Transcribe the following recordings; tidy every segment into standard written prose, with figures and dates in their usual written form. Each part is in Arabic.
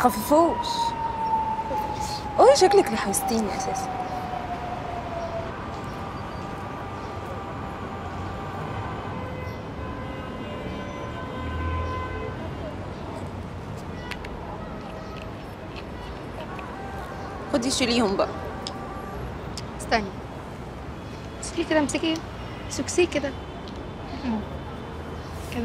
تخففوش. اوه شكلك لحوستيني اساسا. خدي شيليهم بقى. استني امسكي كده، امسكي سكسي كده كده.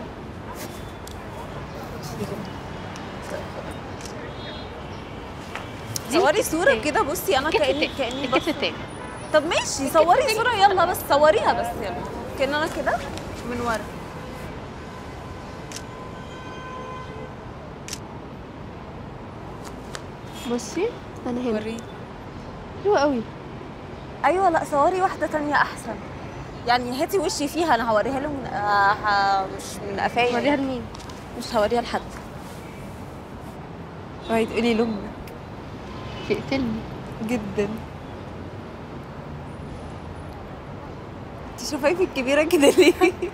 صوري صورة كده. بصي انا كأني الكتف التاني. طب ماشي صوري صورة يلا، بس صوريها بس يلا كأن انا كده من ورا. بصي انا هنا. وريني. حلوة قوي. ايوه لا صوري واحدة تانية احسن. يعني هاتي وشي فيها، انا هوريها له من مش من قفايا. وريها لمين؟ مش هوريها لحد. اوعي تقولي لامك. تقتلني جدا. انت شفايفك الكبيرة كده ليه؟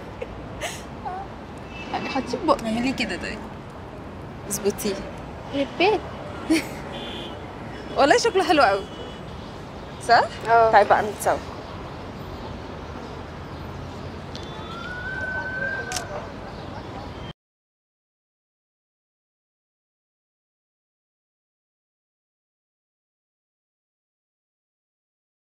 حطيه في بقك. اعملي كده طيب. اظبطيه. البيت. والله شكله حلو قوي. صح؟ اه طيب بقى نتصور.